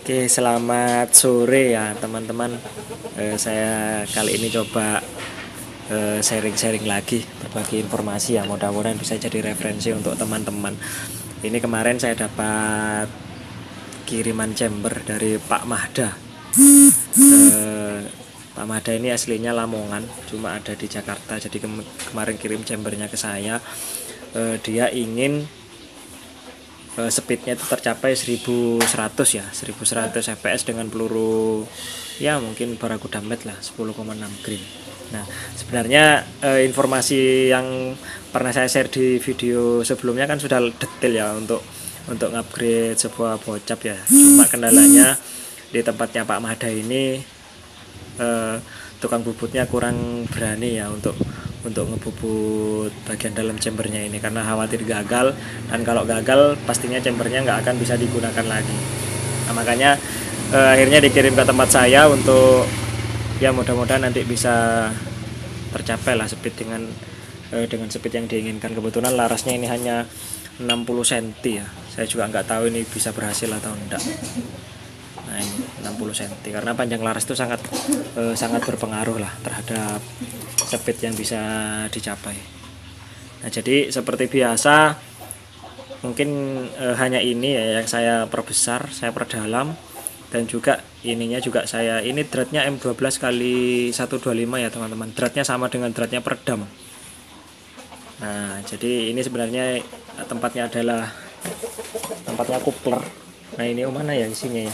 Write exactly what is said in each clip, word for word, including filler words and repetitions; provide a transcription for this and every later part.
Oke, selamat sore ya teman-teman. Eh, saya kali ini coba eh, sharing-sharing lagi, berbagi informasi ya. Mudah-mudahan bisa jadi referensi untuk teman-teman. Ini kemarin saya dapat kiriman chamber dari Pak Mahda. Eh, Pak Mahda ini aslinya Lamongan, cuma ada di Jakarta. Jadi kem- kemarin kirim chambernya ke saya. Eh, dia ingin speednya itu tercapai seribu seratus ya, seribu seratus F P S dengan peluru ya mungkin Barakuda Med lah, sepuluh koma enam grain. Nah sebenarnya eh, informasi yang pernah saya share di video sebelumnya kan sudah detail ya untuk untuk upgrade sebuah bocap ya. Cuma kendalanya di tempatnya Pak Mahda ini eh, tukang bubutnya kurang berani ya untuk untuk ngebubut bagian dalam chambernya ini karena khawatir gagal, dan kalau gagal pastinya chambernya nggak akan bisa digunakan lagi. Nah, makanya eh, akhirnya dikirim ke tempat saya untuk ya mudah-mudahan nanti bisa tercapai lah speed dengan eh, dengan speed yang diinginkan. Kebetulan larasnya ini hanya enam puluh sentimeter ya, saya juga nggak tahu ini bisa berhasil atau enggak. Nah ini enam puluh sentimeter karena panjang laras itu sangat eh, sangat berpengaruh lah terhadap speed yang bisa dicapai. Nah jadi seperti biasa mungkin eh, hanya ini ya yang saya perbesar, saya perdalam, dan juga ininya juga saya ini dratnya M dua belas kali seratus dua puluh lima ya teman-teman. Dratnya sama dengan dratnya peredam. Nah jadi ini sebenarnya tempatnya adalah tempatnya coupler. Nah ini oh mana ya isinya ya,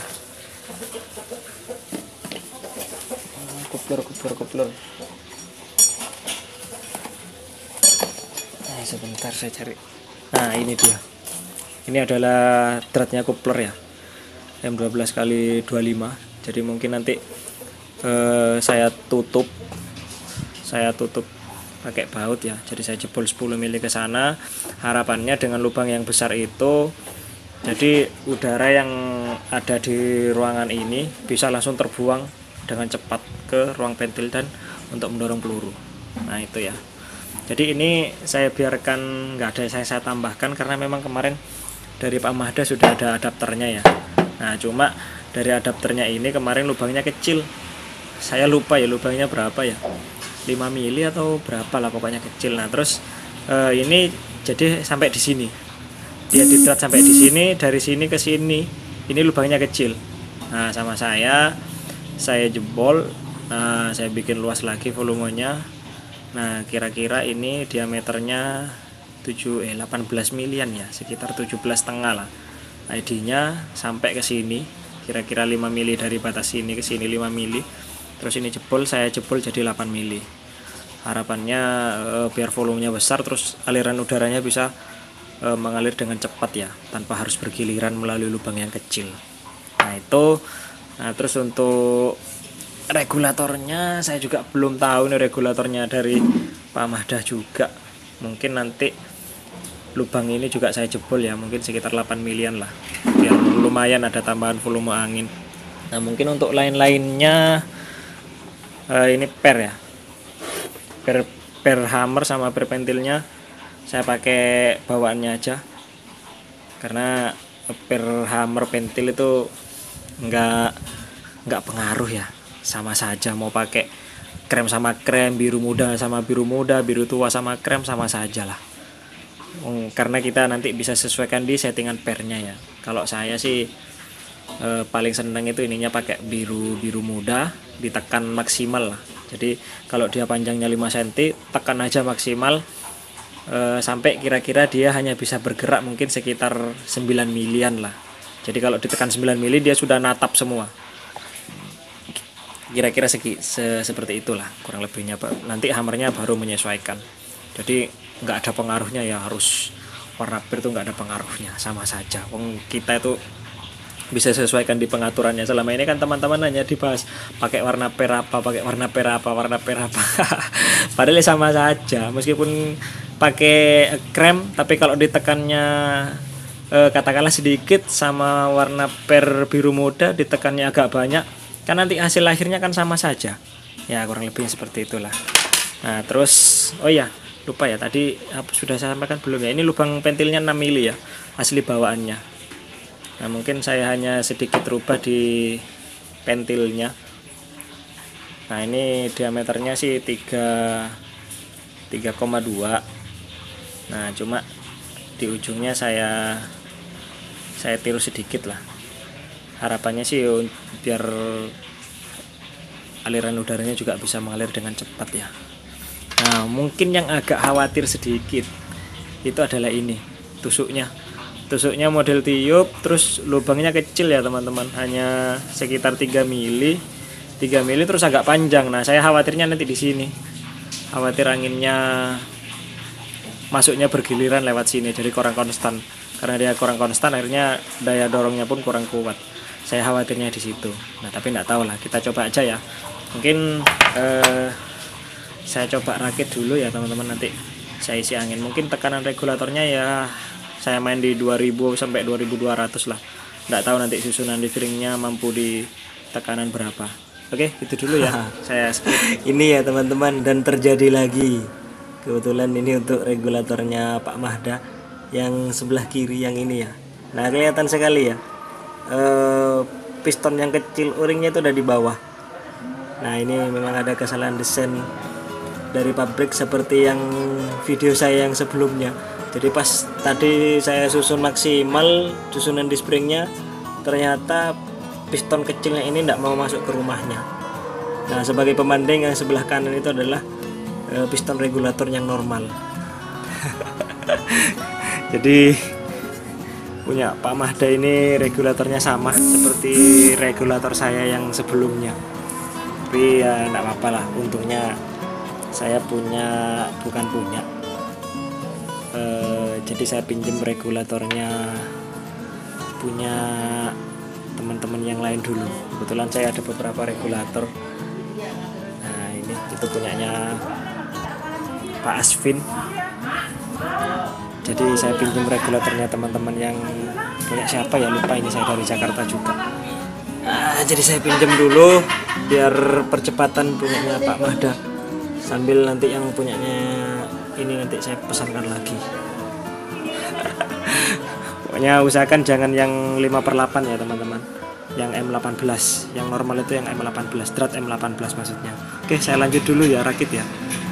coupler coupler coupler nah sebentar saya cari. Nah ini dia, ini adalah dratnya coupler ya, M dua belas kali dua puluh lima. Jadi mungkin nanti eh, saya tutup saya tutup pakai baut ya, jadi saya jebol sepuluh mili ke sana. Harapannya dengan lubang yang besar itu jadi udara yang ada di ruangan ini bisa langsung terbuang dengan cepat ke ruang ventil dan untuk mendorong peluru. Nah itu ya. Jadi ini saya biarkan nggak ada yang saya tambahkan karena memang kemarin dari Pak Mahda sudah ada adapternya ya. Nah cuma dari adapternya ini kemarin lubangnya kecil. Saya lupa ya lubangnya berapa ya, lima mili atau berapa lah pokoknya kecil. Nah terus eh, ini jadi sampai di sini. Dia ditrat sampai di sini, dari sini ke sini ini lubangnya kecil. Nah sama saya saya jebol, nah saya bikin luas lagi volumenya. Nah kira-kira ini diameternya tujuh eh delapan belas milian ya, sekitar tujuh belas setengah lah. I D-nya sampai ke sini, kira-kira lima mili dari batas sini ke sini lima mili. Terus ini jebol, saya jebol jadi delapan mili. Harapannya eh, biar volumenya besar, terus aliran udaranya bisa e, mengalir dengan cepat ya, tanpa harus bergiliran melalui lubang yang kecil. Nah itu, nah terus untuk regulatornya saya juga belum tahu nih regulatornya dari Pak Mahda juga. Mungkin nanti lubang ini juga saya jebol ya, mungkin sekitar delapan milian lah, biar lumayan ada tambahan volume angin. Nah mungkin untuk lain-lainnya e, ini per ya, per per hammer sama per pentilnya saya pakai bawaannya aja, karena per hammer pentil itu nggak nggak pengaruh ya, sama saja mau pakai krem sama krem, biru muda sama biru muda, biru tua sama krem sama saja lah. Karena kita nanti bisa sesuaikan di settingan pernya ya. Kalau saya sih eh, paling seneng itu ininya pakai biru biru muda, ditekan maksimal lah. Jadi kalau dia panjangnya lima sentimeter tekan aja maksimal. E, sampai kira-kira dia hanya bisa bergerak mungkin sekitar sembilan milian lah. Jadi kalau ditekan sembilan mili dia sudah natap semua. Kira-kira segi se seperti itulah kurang lebihnya. Nanti hammernya baru menyesuaikan. Jadi nggak ada pengaruhnya ya, harus warna per itu nggak ada pengaruhnya, sama saja. Wong kita itu bisa sesuaikan di pengaturannya. Selama ini kan teman-teman hanya dibahas pakai warna per apa, pakai warna per apa, warna per apa. Padahal sama saja, meskipun pakai krem, tapi kalau ditekannya eh, katakanlah sedikit sama warna per biru muda ditekannya agak banyak, kan nanti hasil akhirnya kan sama saja ya, kurang lebih seperti itulah. Nah terus oh ya lupa ya tadi sudah saya sampaikan belum ya, ini lubang pentilnya enam mili ya, asli bawaannya. Nah mungkin saya hanya sedikit rubah di pentilnya. Nah ini diameternya sih tiga koma dua. Nah cuma di ujungnya saya saya tiru sedikit lah. Harapannya sih biar aliran udaranya juga bisa mengalir dengan cepat ya. Nah mungkin yang agak khawatir sedikit itu adalah ini tusuknya. Tusuknya model tiup, terus lubangnya kecil ya teman-teman, hanya sekitar tiga mili, tiga mili terus agak panjang. Nah saya khawatirnya nanti di sini, khawatir anginnya masuknya bergiliran lewat sini, jadi kurang konstan. Karena dia kurang konstan, akhirnya daya dorongnya pun kurang kuat. Saya khawatirnya di situ. Nah tapi nggak tahu lah, kita coba aja ya. Mungkin eh, saya coba rakit dulu ya teman-teman, nanti saya isi angin. Mungkin tekanan regulatornya ya saya main di dua ribu sampai dua ribu dua ratus lah. Nggak tahu nanti susunan livingnya mampu di tekanan berapa. Oke, itu dulu ya. Saya skip. Ini ya teman-teman, dan terjadi lagi. Kebetulan ini untuk regulatornya Pak Mahda yang sebelah kiri yang ini ya. Nah kelihatan sekali ya, e, piston yang kecil o-ringnya itu ada di bawah. Nah ini memang ada kesalahan desain dari pabrik seperti yang video saya yang sebelumnya. Jadi pas tadi saya susun maksimal susunan di springnya, ternyata piston kecilnya ini tidak mau masuk ke rumahnya. Nah sebagai pembanding yang sebelah kanan itu adalah e, piston regulator yang normal. Jadi punya Pak Mahda ini regulatornya sama seperti regulator saya yang sebelumnya. Tapi ya tidak apa-apa lah, untungnya saya punya, bukan punya. Uh, jadi saya pinjam regulatornya punya teman-teman yang lain dulu. Kebetulan saya ada beberapa regulator. Nah ini itu punyanya Pak Asvin. Jadi saya pinjam regulatornya teman-teman yang punya siapa ya, lupa, ini saya dari Jakarta juga. Nah, jadi saya pinjam dulu biar percepatan punyanya Pak Mahda. Sambil nanti yang punyanya ini nanti saya pesankan lagi. Pokoknya usahakan jangan yang lima per delapan ya teman-teman, yang M delapan belas, yang normal itu yang M delapan belas, drat M delapan belas maksudnya. Oke, saya lanjut dulu ya rakit ya.